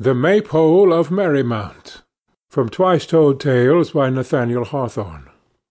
The Maypole of Merrymount. From Twice Told Tales by Nathaniel Hawthorne.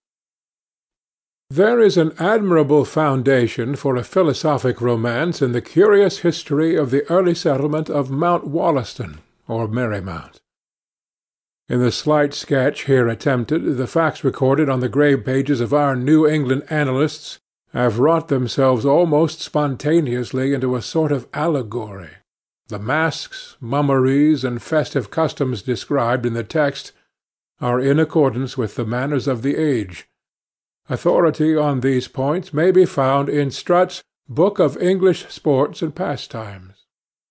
There is an admirable foundation for a philosophic romance in the curious history of the early settlement of Mount Wollaston, or Merrymount. In the slight sketch here attempted, the facts recorded on the grave pages of our New England annalists have wrought themselves almost spontaneously into a sort of allegory. The masks, mummeries, and festive customs described in the text are in accordance with the manners of the age. Authority on these points may be found in Strutt's Book of English Sports and Pastimes.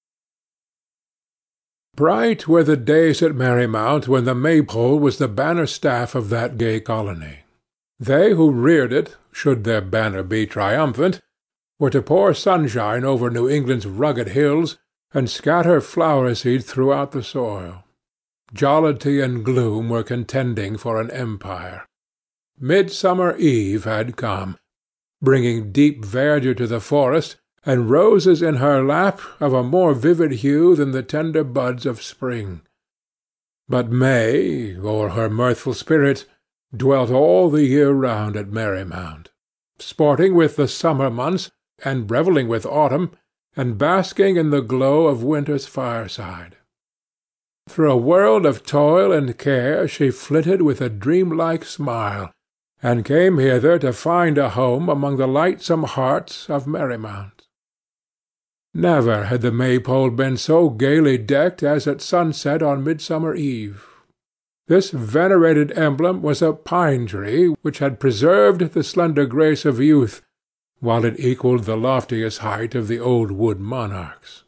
Bright were the days at Merrymount when the Maypole was the banner staff of that gay colony. They who reared it, should their banner be triumphant, were to pour sunshine over New England's rugged hills, and scatter flower seed throughout the soil. Jollity and gloom were contending for an empire. Midsummer Eve had come, bringing deep verdure to the forest, and roses in her lap of a more vivid hue than the tender buds of spring. But May, or her mirthful spirit, dwelt all the year round at Merrymount, sporting with the summer months, and revelling with autumn, and basking in the glow of winter's fireside. Through a world of toil and care she flitted with a dreamlike smile, and came hither to find a home among the lightsome hearts of Merrymount. Never had the Maypole been so gaily decked as at sunset on Midsummer Eve. This venerated emblem was a pine-tree which had preserved the slender grace of youth, while it equalled the loftiest height of the old wood monarchs.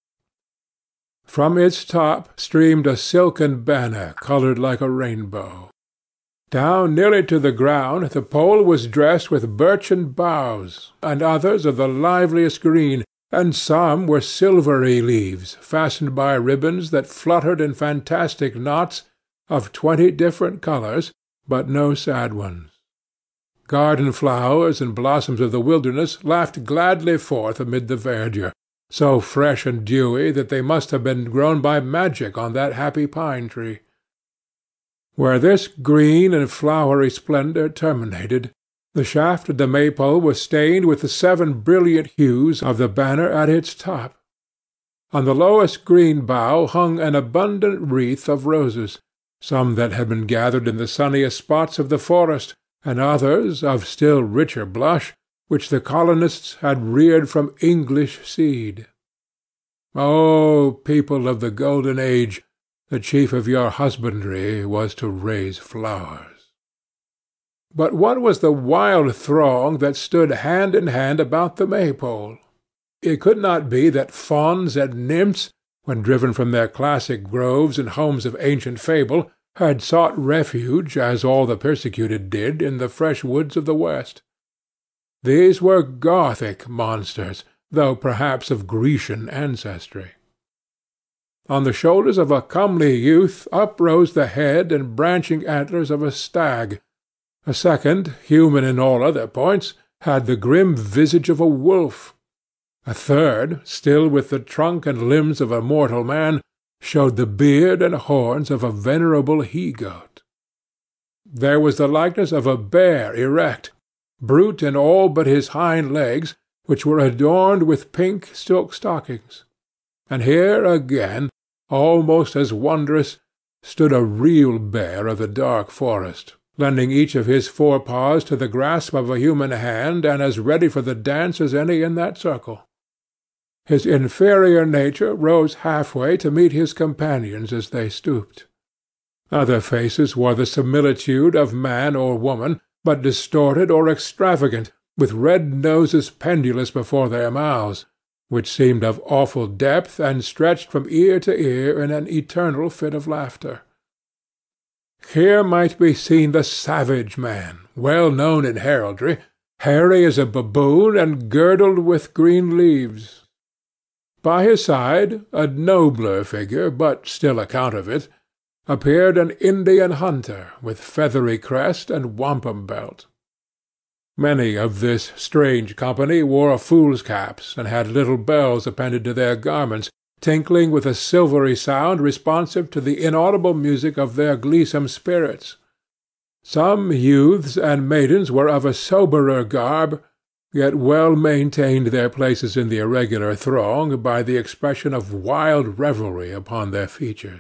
From its top streamed a silken banner coloured like a rainbow. Down nearly to the ground the pole was dressed with birchen boughs, and others of the liveliest green, and some were silvery leaves fastened by ribbons that fluttered in fantastic knots of 20 different colours, but no sad ones. Garden flowers and blossoms of the wilderness laughed gladly forth amid the verdure, so fresh and dewy that they must have been grown by magic on that happy pine-tree. Where this green and flowery splendour terminated, the shaft of the Maypole was stained with the 7 brilliant hues of the banner at its top. On the lowest green bough hung an abundant wreath of roses, some that had been gathered in the sunniest spots of the forest, and others, of still richer blush, which the colonists had reared from English seed. O people of the golden age, the chief of your husbandry was to raise flowers. But what was the wild throng that stood hand in hand about the Maypole? It could not be that fauns and nymphs, when driven from their classic groves and homes of ancient fable, had sought refuge, as all the persecuted did, in the fresh woods of the West. These were Gothic monsters, though perhaps of Grecian ancestry. On the shoulders of a comely youth uprose the head and branching antlers of a stag. A second, human in all other points, had the grim visage of a wolf. A third, still with the trunk and limbs of a mortal man, showed the beard and horns of a venerable he-goat. There was the likeness of a bear erect, brute in all but his hind legs, which were adorned with pink silk stockings. And here again, almost as wondrous, stood a real bear of the dark forest, lending each of his 4 paws to the grasp of a human hand, and as ready for the dance as any in that circle. His inferior nature rose halfway to meet his companions as they stooped. Other faces wore the similitude of man or woman, but distorted or extravagant, with red noses pendulous before their mouths, which seemed of awful depth and stretched from ear to ear in an eternal fit of laughter. Here might be seen the savage man, well known in heraldry, hairy as a baboon and girdled with green leaves. By his side, a nobler figure, but still a counterfeit, appeared an Indian hunter, with feathery crest and wampum belt. Many of this strange company wore fool's caps, and had little bells appended to their garments, tinkling with a silvery sound responsive to the inaudible music of their gleesome spirits. Some youths and maidens were of a soberer garb, yet well maintained their places in the irregular throng by the expression of wild revelry upon their features.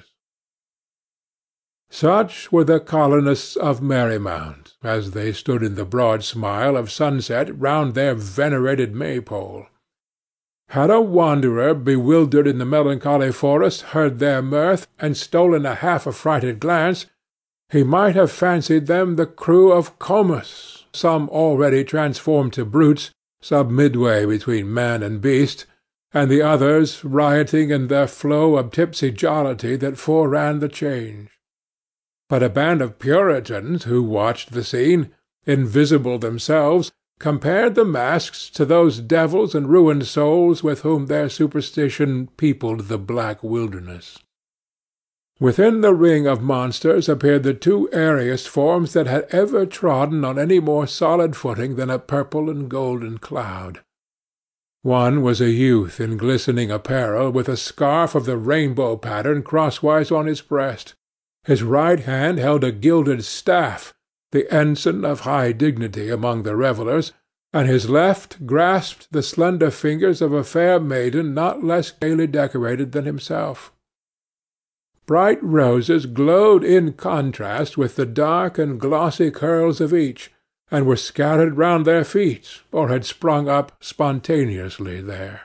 Such were the colonists of Merrymount, as they stood in the broad smile of sunset round their venerated Maypole. Had a wanderer bewildered in the melancholy forest heard their mirth, and stolen a half-affrighted glance, he might have fancied them the crew of Comus, some already transformed to brutes, some midway between man and beast, and the others rioting in their flow of tipsy jollity that foreran the change. But a band of Puritans who watched the scene, invisible themselves, compared the masks to those devils and ruined souls with whom their superstition peopled the black wilderness. Within the ring of monsters appeared the two airiest forms that had ever trodden on any more solid footing than a purple and golden cloud. One was a youth in glistening apparel, with a scarf of the rainbow pattern crosswise on his breast. His right hand held a gilded staff, the ensign of high dignity among the revellers, and his left grasped the slender fingers of a fair maiden not less gaily decorated than himself. Bright roses glowed in contrast with the dark and glossy curls of each, and were scattered round their feet, or had sprung up spontaneously there.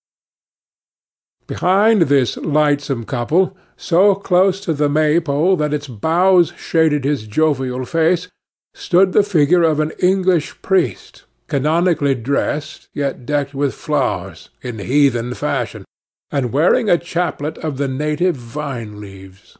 Behind this lightsome couple, so close to the Maypole that its boughs shaded his jovial face, stood the figure of an English priest, canonically dressed, yet decked with flowers, in heathen fashion, and wearing a chaplet of the native vine-leaves.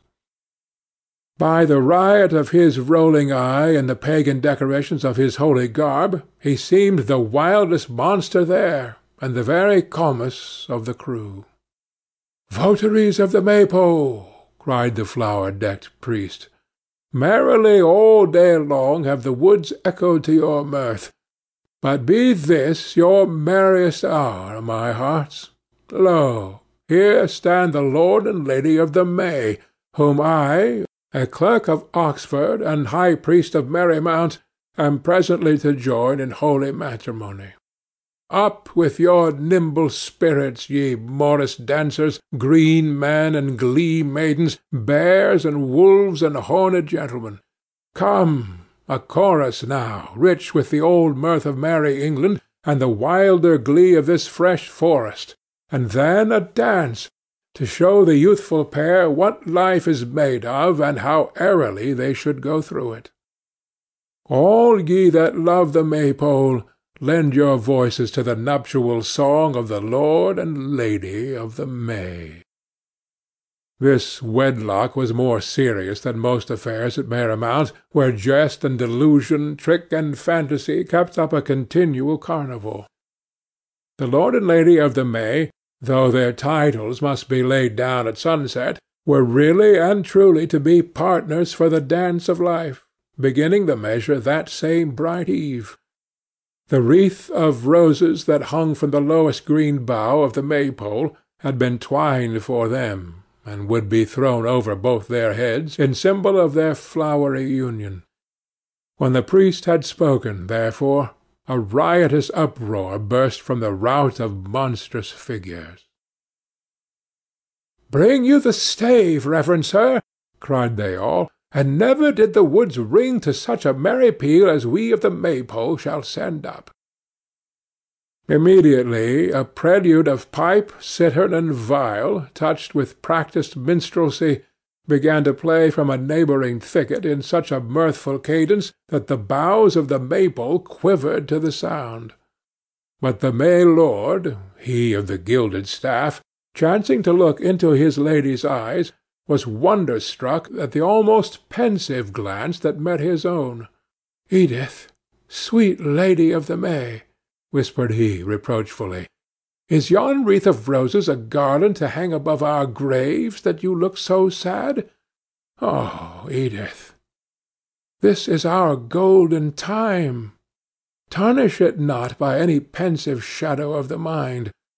By the riot of his rolling eye and the pagan decorations of his holy garb, he seemed the wildest monster there, and the very Comus of the crew. "Votaries of the Maypole!" cried the flower-decked priest. "Merrily all day long have the woods echoed to your mirth. But be this your merriest hour, my hearts. Lo, here stand the lord and lady of the May, whom I, a clerk of Oxford and high priest of Merrymount, am presently to join in holy matrimony. Up with your nimble spirits, ye morris dancers, green men and glee maidens, bears and wolves and horned gentlemen. Come, a chorus now, rich with the old mirth of merry England, and the wilder glee of this fresh forest, and then a dance, to show the youthful pair what life is made of, and how airily they should go through it. All ye that love the Maypole, lend your voices to the nuptial song of the lord and lady of the May." This wedlock was more serious than most affairs at Merrymount, where jest and delusion, trick and fantasy kept up a continual carnival. The lord and lady of the May, though their titles must be laid down at sunset, were really and truly to be partners for the dance of life, beginning the measure that same bright eve. The wreath of roses that hung from the lowest green bough of the Maypole had been twined for them, and would be thrown over both their heads, in symbol of their flowery union. When the priest had spoken, therefore, a riotous uproar burst from the rout of monstrous figures. "Bring you the stave, reverend sir," cried they all, "and never did the woods ring to such a merry peal as we of the Maypole shall send up." Immediately a prelude of pipe, cittern, and viol, touched with practised minstrelsy, began to play from a neighbouring thicket in such a mirthful cadence that the boughs of the Maypole quivered to the sound. But the May lord, he of the gilded staff, chancing to look into his lady's eyes, was wonder-struck at the almost pensive glance that met his own. "Edith, sweet lady of the May," whispered he reproachfully, "is yon wreath of roses a garland to hang above our graves, that you look so sad? Oh, Edith, this is our golden time. Tarnish it not by any pensive shadow of the mind.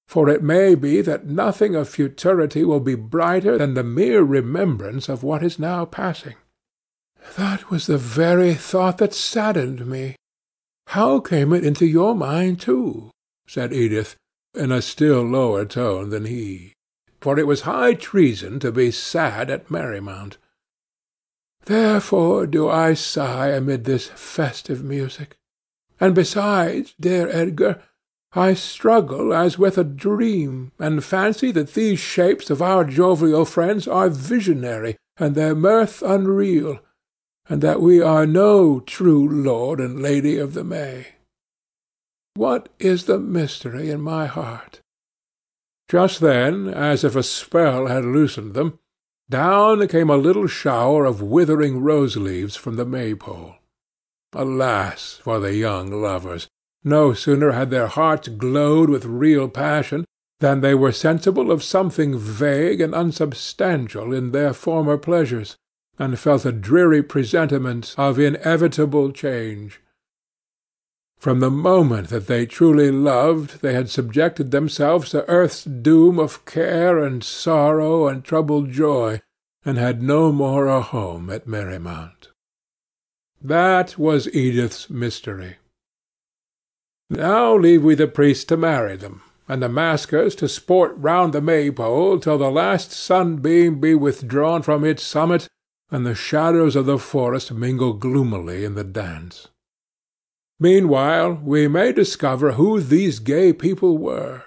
for it may be that nothing of futurity will be brighter than the mere remembrance of what is now passing." "That was the very thought that saddened me. How came it into your mind, too?" said Edith, in a still lower tone than he, for it was high treason to be sad at Merrymount. "Therefore do I sigh amid this festive music. And besides, dear Edgar, I struggle as with a dream, and fancy that these shapes of our jovial friends are visionary, and their mirth unreal, and that we are no true lord and lady of the May. What is the mystery in my heart?" Just then, as if a spell had loosened them, down came a little shower of withering rose-leaves from the Maypole. Alas for the young lovers! No sooner had their hearts glowed with real passion than they were sensible of something vague and unsubstantial in their former pleasures, and felt a dreary presentiment of inevitable change. From the moment that they truly loved, they had subjected themselves to earth's doom of care and sorrow and troubled joy, and had no more a home at Merrymount. That was Edith's mystery. Now leave we the priest to marry them, and the maskers to sport round the Maypole till the last sunbeam be withdrawn from its summit, and the shadows of the forest mingle gloomily in the dance. Meanwhile we may discover who these gay people were.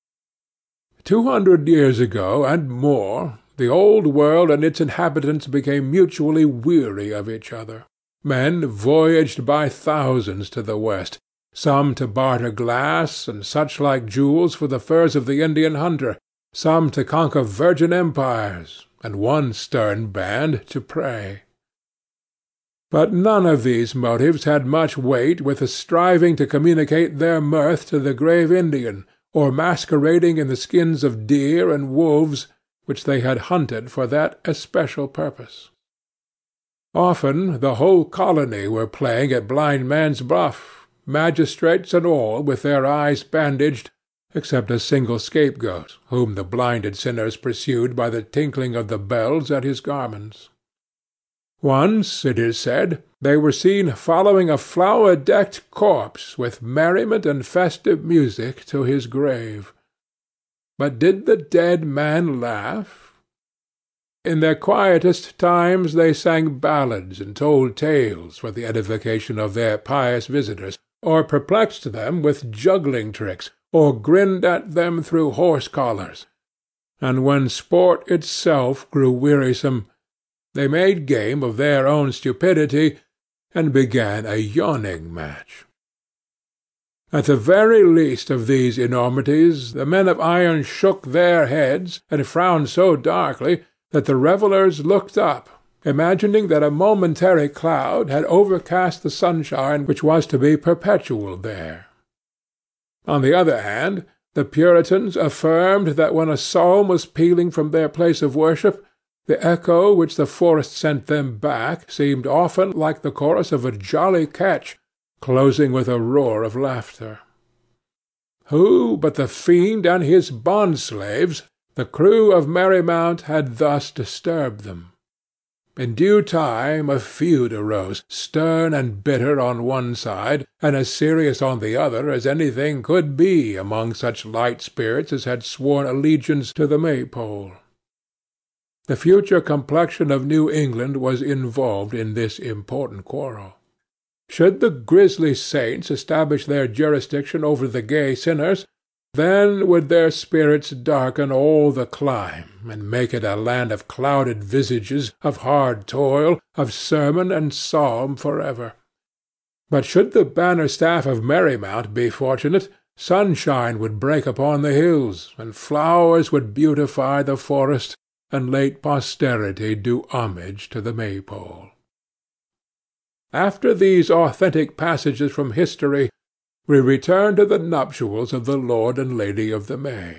200 years ago and more, the old world and its inhabitants became mutually weary of each other. Men voyaged by thousands to the west, some to barter glass and such-like jewels for the furs of the Indian hunter, some to conquer virgin empires, and one stern band to pray. But none of these motives had much weight with the striving to communicate their mirth to the grave Indian, or masquerading in the skins of deer and wolves, which they had hunted for that especial purpose. Often the whole colony were playing at blind-man's buff, magistrates and all with their eyes bandaged, except a single scapegoat, whom the blinded sinners pursued by the tinkling of the bells at his garments. Once, it is said, they were seen following a flower-decked corpse with merriment and festive music to his grave. But did the dead man laugh? In their quietest times they sang ballads and told tales for the edification of their pious visitors, or perplexed them with juggling tricks, or grinned at them through horse-collars, and when sport itself grew wearisome, they made game of their own stupidity, and began a yawning match. At the very least of these enormities, the men of iron shook their heads, and frowned so darkly that the revellers looked up, imagining that a momentary cloud had overcast the sunshine which was to be perpetual there. On the other hand, the Puritans affirmed that when a psalm was pealing from their place of worship, the echo which the forest sent them back seemed often like the chorus of a jolly catch, closing with a roar of laughter. Who but the fiend and his bond-slaves, the crew of Merrymount, had thus disturbed them? In due time a feud arose, stern and bitter on one side, and as serious on the other as anything could be among such light spirits as had sworn allegiance to the Maypole. The future complexion of New England was involved in this important quarrel. Should the grisly saints establish their jurisdiction over the gay sinners, then would their spirits darken all the clime, and make it a land of clouded visages, of hard toil, of sermon and psalm forever. But should the banner-staff of Merrymount be fortunate, sunshine would break upon the hills, and flowers would beautify the forest, and late posterity do homage to the Maypole. After these authentic passages from history, we return to the nuptials of the Lord and Lady of the May.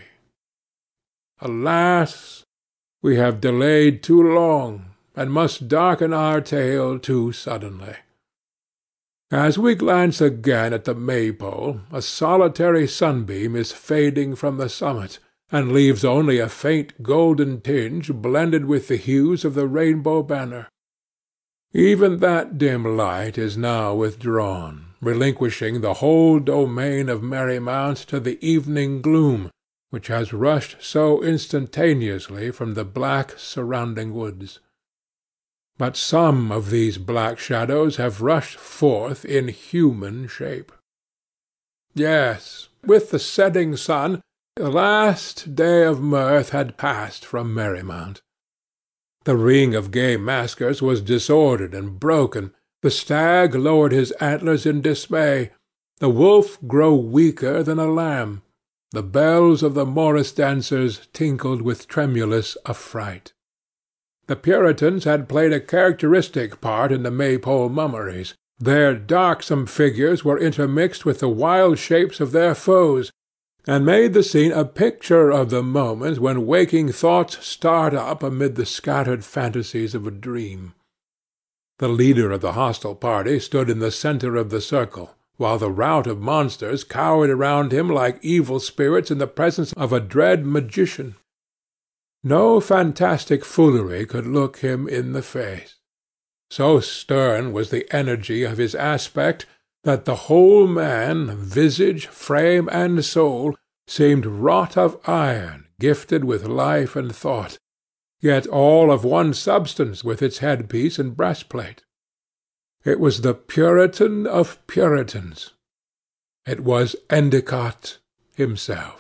Alas! we have delayed too long, and must darken our tale too suddenly. As we glance again at the Maypole, a solitary sunbeam is fading from the summit, and leaves only a faint golden tinge blended with the hues of the rainbow banner. Even that dim light is now withdrawn, relinquishing the whole domain of Merry Mount to the evening gloom, which has rushed so instantaneously from the black surrounding woods. But some of these black shadows have rushed forth in human shape. Yes, with the setting sun, the last day of mirth had passed from Merry Mount. The ring of gay maskers was disordered and broken. The stag lowered his antlers in dismay. The wolf grew weaker than a lamb. The bells of the morris dancers tinkled with tremulous affright. The Puritans had played a characteristic part in the Maypole mummeries. Their darksome figures were intermixed with the wild shapes of their foes, and made the scene a picture of the moment when waking thoughts start up amid the scattered fantasies of a dream. The leader of the hostile party stood in the centre of the circle, while the rout of monsters cowered around him like evil spirits in the presence of a dread magician. No fantastic foolery could look him in the face. So stern was the energy of his aspect that the whole man, visage, frame, and soul, seemed wrought of iron, gifted with life and thought, yet all of one substance with its headpiece and breastplate. It was the Puritan of Puritans. It was Endicott himself.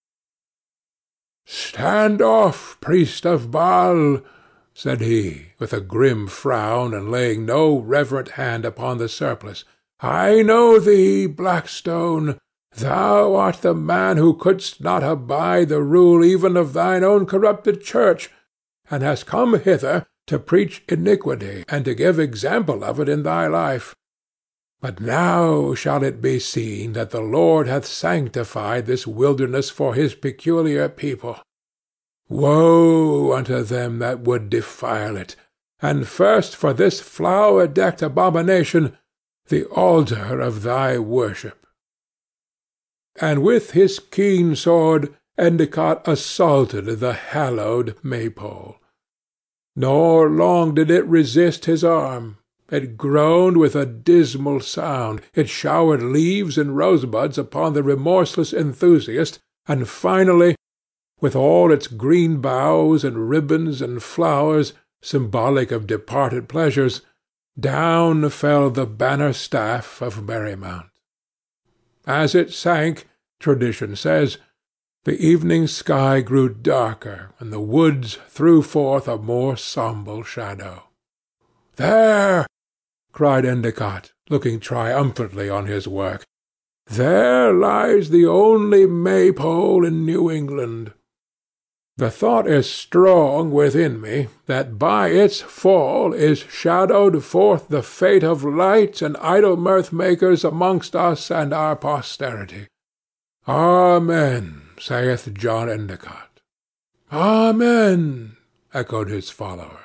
"Stand off, priest of Baal," said he, with a grim frown, and laying no reverent hand upon the surplice. "I know thee, Blackstone. Thou art the man who couldst not abide the rule even of thine own corrupted church, and hast come hither to preach iniquity, and to give example of it in thy life. But now shall it be seen that the Lord hath sanctified this wilderness for his peculiar people. Woe unto them that would defile it, and first for this flower-decked abomination, the altar of thy worship." And with his keen sword Endicott assaulted the hallowed Maypole. Nor long did it resist his arm. It groaned with a dismal sound, it showered leaves and rosebuds upon the remorseless enthusiast, and finally, with all its green boughs and ribbons and flowers, symbolic of departed pleasures, down fell the banner-staff of Merry Mount. As it sank, tradition says, the evening sky grew darker, and the woods threw forth a more sombre shadow. "There!" cried Endicott, looking triumphantly on his work. "There lies the only Maypole in New England. The thought is strong within me that by its fall is shadowed forth the fate of light and idle mirth-makers amongst us and our posterity. Amen, saith John Endicott." "Amen," echoed his followers.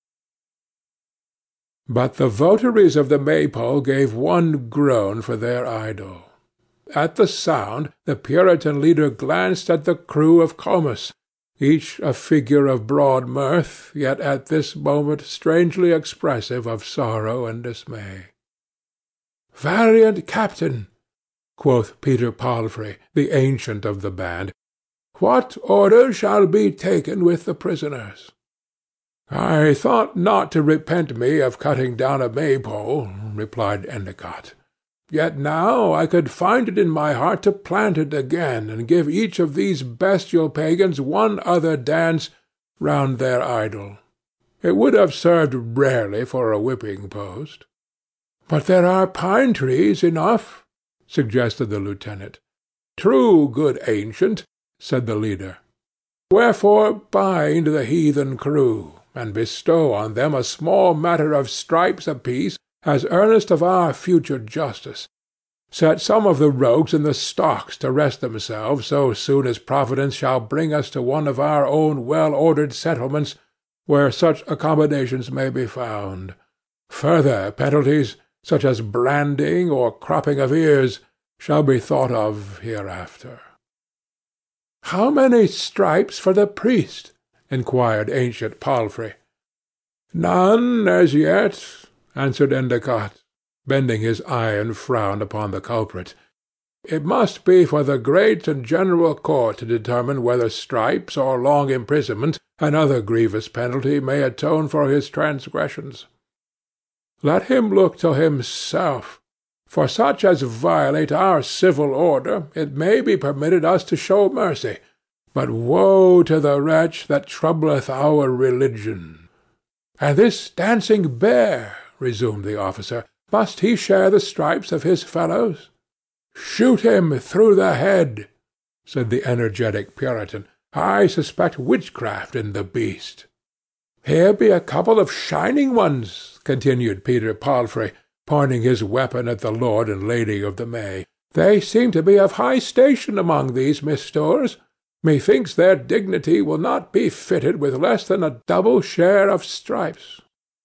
But the votaries of the Maypole gave one groan for their idol. At the sound, the Puritan leader glanced at the crew of Comus, each a figure of broad mirth, yet at this moment strangely expressive of sorrow and dismay. "Valiant captain," quoth Peter Palfrey, the ancient of the band, "what order shall be taken with the prisoners?" "I thought not to repent me of cutting down a Maypole," replied Endicott. "Yet now I could find it in my heart to plant it again, and give each of these bestial pagans one other dance round their idol. It would have served rarely for a whipping-post." "But there are pine-trees enough," suggested the lieutenant. "True, good ancient," said the leader. "Wherefore bind the heathen crew, and bestow on them a small matter of stripes apiece, as earnest of our future justice. Set some of the rogues in the stocks to rest themselves so soon as Providence shall bring us to one of our own well-ordered settlements, where such accommodations may be found. Further penalties such as branding or cropping of ears, shall be thought of hereafter. "How many stripes for the priest?" inquired ancient Palfrey. "None as yet," answered Endicott, bending his iron frown upon the culprit. "It must be for the great and general court to determine whether stripes or long imprisonment and other grievous penalty may atone for his transgressions. Let him look to himself. For such as violate our civil order, it may be permitted us to show mercy, but woe to the wretch that troubleth our religion." "And this dancing bear," resumed the officer, "must he share the stripes of his fellows?" "Shoot him through the head," said the energetic Puritan. "I suspect witchcraft in the beast." "Here be a couple of shining ones," continued Peter Palfrey, pointing his weapon at the lord and lady of the May. "They seem to be of high station among these misdoers. Methinks their dignity will not be fitted with less than a double share of stripes."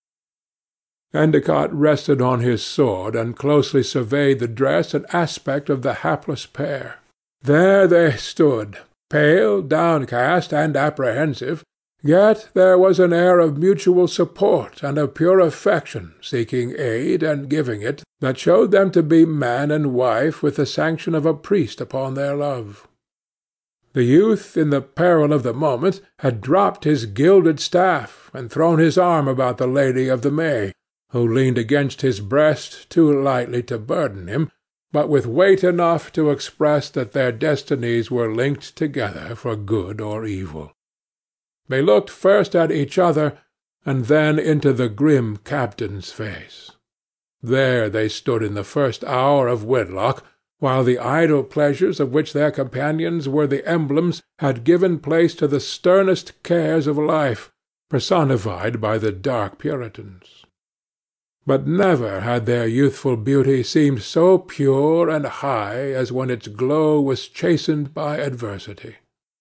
Endicott rested on his sword and closely surveyed the dress and aspect of the hapless pair. There they stood, pale, downcast, and apprehensive, yet there was an air of mutual support and of pure affection, seeking aid and giving it, that showed them to be man and wife with the sanction of a priest upon their love. The youth, in the peril of the moment, had dropped his gilded staff and thrown his arm about the lady of the May, who leaned against his breast too lightly to burden him, but with weight enough to express that their destinies were linked together for good or evil. They looked first at each other, and then into the grim captain's face. There they stood in the first hour of wedlock, while the idle pleasures of which their companions were the emblems had given place to the sternest cares of life, personified by the dark Puritans. But never had their youthful beauty seemed so pure and high as when its glow was chastened by adversity.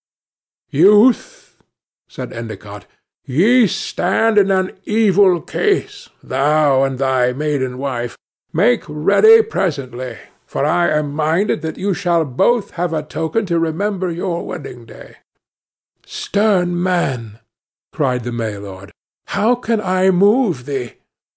"Youth," said Endicott, "ye stand in an evil case, thou and thy maiden wife. Make ready presently, for I am minded that you shall both have a token to remember your wedding day." "Stern man," cried the May-lord, "how can I move thee?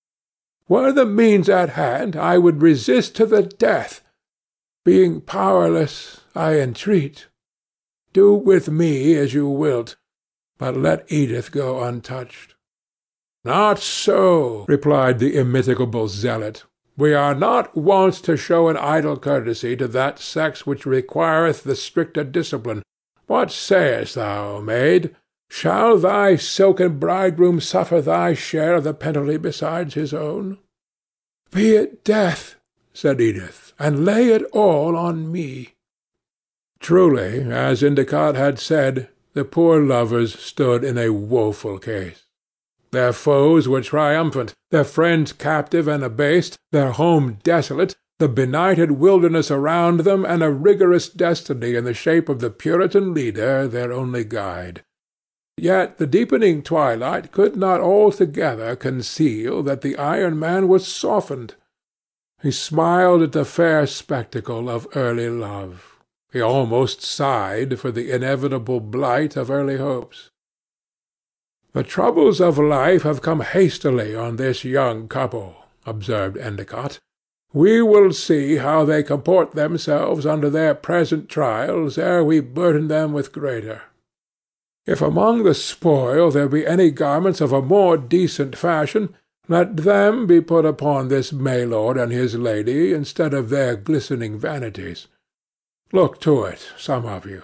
Were the means at hand, I would resist to the death. Being powerless, I entreat. Do with me as you wilt, but let Edith go untouched." "Not so," replied the immitigable zealot. "We are not wont to show an idle courtesy to that sex which requireth the stricter discipline. What sayest thou, maid? Shall thy silken bridegroom suffer thy share of the penalty besides his own?" "Be it death," said Edith, "and lay it all on me." Truly, as Endicott had said, the poor lovers stood in a woeful case. Their foes were triumphant, their friends captive and abased, their home desolate, the benighted wilderness around them, and a rigorous destiny in the shape of the Puritan leader their only guide. Yet the deepening twilight could not altogether conceal that the Iron Man was softened. He smiled at the fair spectacle of early love. He almost sighed for the inevitable blight of early hopes. "The troubles of life have come hastily on this young couple," observed Endicott. "We will see how they comport themselves under their present trials ere we burden them with greater. If among the spoil there be any garments of a more decent fashion, let them be put upon this May-lord and his lady instead of their glistening vanities. Look to it, some of you."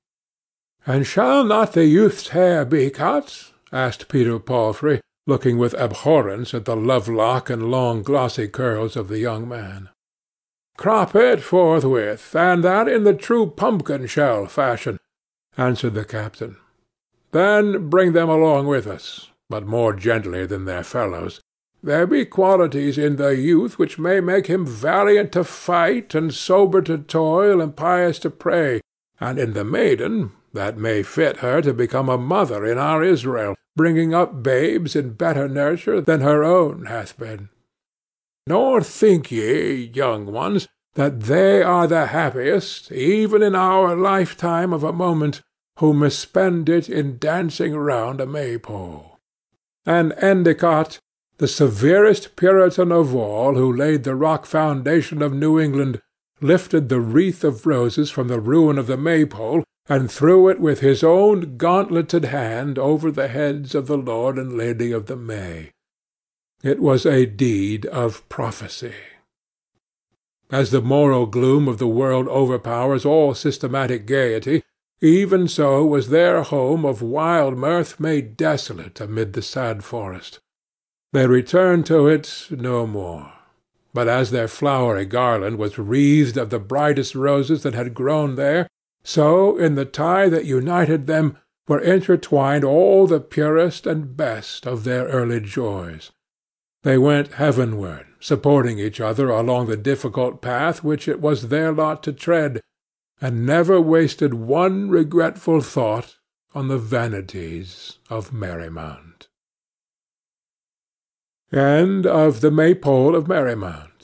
"And shall not the youth's hair be cut?" asked Peter Palfrey, looking with abhorrence at the love-lock and long glossy curls of the young man. "Crop it forthwith, and that in the true pumpkin-shell fashion," answered the captain. "Then bring them along with us, but more gently than their fellows. There be qualities in the youth which may make him valiant to fight, and sober to toil, and pious to pray, and in the maiden that may fit her to become a mother in our Israel, bringing up babes in better nurture than her own hath been. Nor think ye, young ones, that they are the happiest, even in our lifetime of a moment, who misspend it in dancing round a Maypole. And Endicott, the severest Puritan of all, who laid the rock foundation of New England, lifted the wreath of roses from the ruin of the Maypole, and threw it with his own gauntleted hand over the heads of the Lord and Lady of the May. It was a deed of prophecy. As the moral gloom of the world overpowers all systematic gaiety, even so was their home of wild mirth made desolate amid the sad forest. They returned to it no more. But as their flowery garland was wreathed of the brightest roses that had grown there, so in the tie that united them were intertwined all the purest and best of their early joys. They went heavenward, supporting each other along the difficult path which it was their lot to tread, and never wasted one regretful thought on the vanities of Merrymount. End of The Maypole of Merrymount,